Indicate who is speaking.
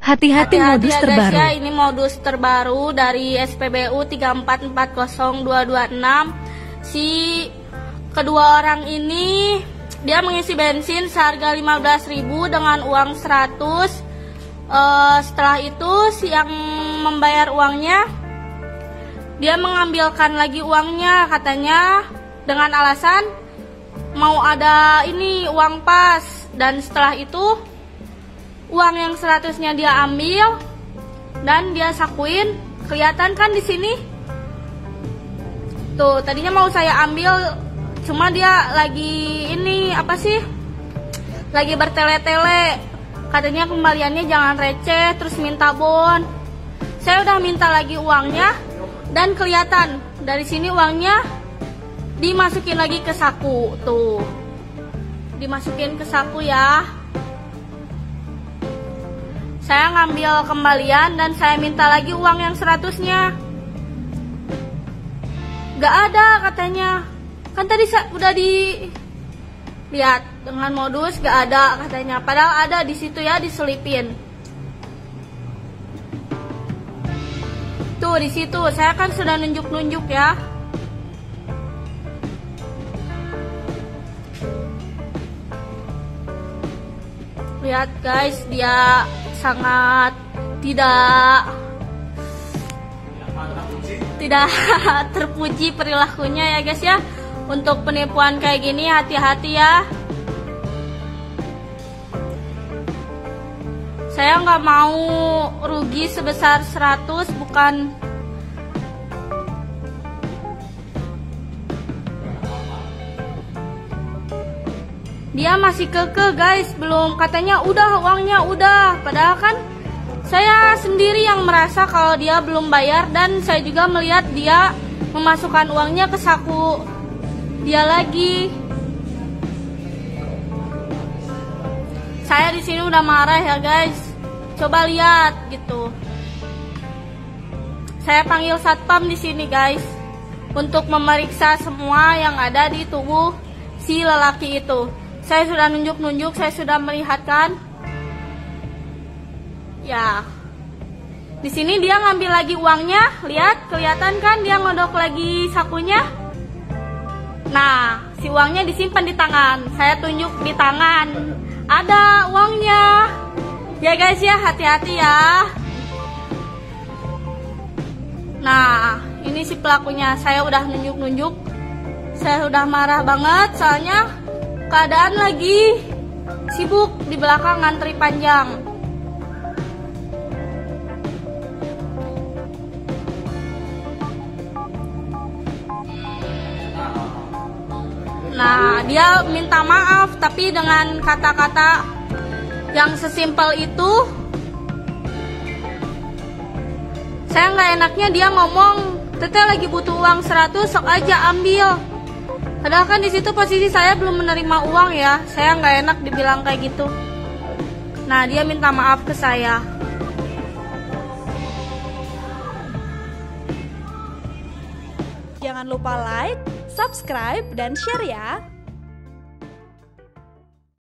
Speaker 1: Hati-hati modus
Speaker 2: ya
Speaker 1: terbaru.
Speaker 2: guys ya, ini modus terbaru dari SPBU 3440226. Si kedua orang ini dia mengisi bensin seharga 15.000 dengan uang 100. Setelah itu si yang membayar uangnya dia mengambilkan lagi uangnya, katanya dengan alasan mau ada ini uang pas. Dan setelah itu uang yang 100-nya dia ambil dan dia sakuin. Kelihatan kan di sini? Tuh, tadinya mau saya ambil, cuma dia lagi ini apa sih? Lagi bertele-tele. Katanya kembaliannya jangan receh, terus minta bon. Saya udah minta lagi uangnya dan kelihatan dari sini uangnya dimasukin lagi ke saku. Tuh. Dimasukin ke saku ya. Saya ngambil kembalian dan saya minta lagi uang yang 100-nya. Gak ada katanya. Kan tadi udah lihat dengan modus, gak ada katanya. Padahal ada di situ ya, diselipin. Tuh di situ, saya kan sudah nunjuk-nunjuk ya. Lihat guys, dia sangat tidak terpuji perilakunya ya guys ya. Untuk penipuan kayak gini hati-hati ya. Saya nggak mau rugi sebesar 100, bukan. Dia masih kekeh guys, belum, katanya udah uangnya udah. Padahal kan saya sendiri yang merasa kalau dia belum bayar, dan saya juga melihat dia memasukkan uangnya ke saku dia lagi. Saya di sini udah marah ya guys. Coba lihat gitu. Saya panggil satpam di sini guys untuk memeriksa semua yang ada di tubuh si lelaki itu. Saya sudah nunjuk-nunjuk, saya sudah melihatkan. Ya. Di sini dia ngambil lagi uangnya, lihat, kelihatan kan dia ngodok lagi sakunya. Nah, si uangnya disimpan di tangan. Saya tunjuk di tangan. Ada uangnya. Ya guys ya, hati-hati ya. Nah, ini si pelakunya. Saya udah nunjuk-nunjuk. Saya udah marah banget soalnya keadaan lagi sibuk di belakang ngantri panjang. Nah, dia minta maaf tapi dengan kata-kata yang sesimpel itu. Saya nggak enaknya dia ngomong, "Teteh lagi butuh uang 100, sok aja ambil." Padahal kan di situ posisi saya belum menerima uang ya. Saya nggak enak dibilang kayak gitu. Nah, dia minta maaf ke saya.
Speaker 1: Jangan lupa like, subscribe, dan share ya.